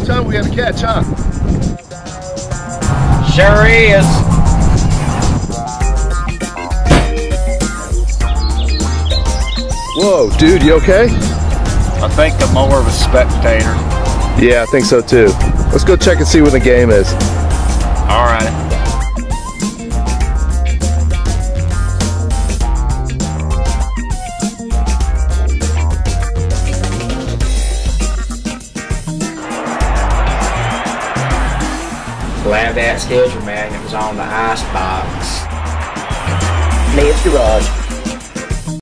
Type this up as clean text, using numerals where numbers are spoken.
tough time we got to catch, huh? Sure is. Whoa, dude, you okay? I think I'm more of a spectator. Yeah, I think so too. Let's go check and see when the game is. All right. Glad that schedule magnet was on the ice box. Ned's Garage.